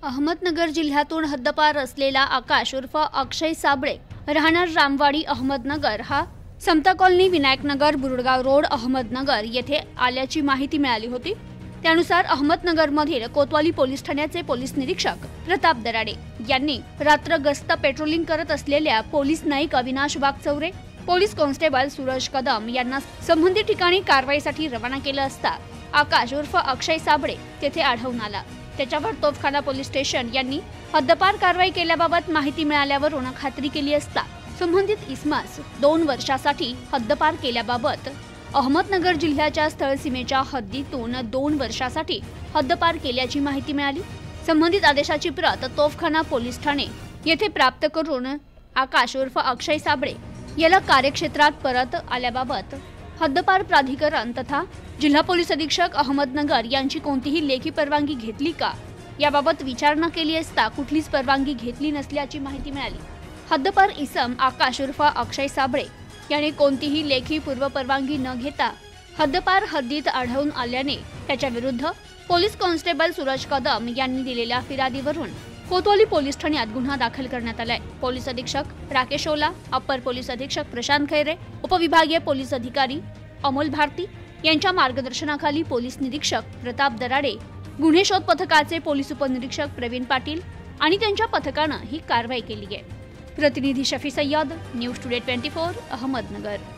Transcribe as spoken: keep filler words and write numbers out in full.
अहमदनगर जिल्ह्यातून हद्दपार असलेला आकाश उर्फ अक्षय साबळे राहणार रामवाडी अहमदनगर हा समता कॉलनी विनायकनगर बुरडगाव रोड अहमदनगर येथे आल्याची माहिती मिळाली होती। त्यानुसार अहमदनगरमधील कोतवाली पोलीस ठाण्याचे पोलीस निरीक्षक प्रताप दराडे यांनी रात्र गस्त पेट्रोलिंग करत असलेल्या police naik Avinash Waghchaure, police constable Suraj Kadam यांना संबंधित ठिकाणी कारवाईसाठी रवाना केलं असता आकाश उर्फ अक्षय साबळे तेथे आढळून आला। त्याच्यावर तोफखाना पोलीस स्टेशन यांनी हद्दपार कारवाई केल्याबाबत माहिती मिळाल्यावरून खात्री केली असता संबंधित इसमास दोन वर्षासाठी हद्दपार केल्याबाबत अहमदनगर जिल्ह्याच्या स्थळ सीमेच्या हद्दीतून दोन वर्षासाठी हद्दपार केल्याची माहिती मिळाली। संबंधित आदेशाची प्रत तोफखाना पोलीस ठाणे येथे प्राप्त करून आकाश उर्फ अक्षय साबळे याला कार्यक्षेत्रात परत आल्याबाबत हद्दपार प्राधिकरण तथा जिल्हा पोलीस अधीक्षक अहमदनगर यांची कोणतीही लेखी परवानगी घेतली का याबाबत विचारणा केली असता कुठलीच परवानगी घेतली नसल्याची माहिती मिळाली। हद्दपार इसम आकाश उर्फ अक्षय साबळे याने कोणतीही लेखी पूर्व परवानगी न घेता हद्दपार हद्दीत आढळून आल्याने त्याच्या विरुद्ध पोलीस कॉन्स्टेबल सूरज कदम यांनी दिलेल्या फिर्यादीवरून कोतवाली पोलीस ठाण्यात गुन्हा दाखल करण्यात आलाय। पोलीस अधीक्षक राकेश ओला, अप्पर पोलीस अधीक्षक प्रशांत खैरे, उपविभागीय पोलीस अधिकारी अमोल भारती यांच्या मार्गदर्शनाखाली पोलीस निरीक्षक प्रताप दराडे, गुन्हे शोध पथकाचे पोलीस उपनिरीक्षक प्रवीण पाटील आणि त्यांच्या पथकानं ही कारवाई केली आहे। प्रतिनिधी शफी सय्यद, न्यूज टुडे चोवीस, अहमदनगर।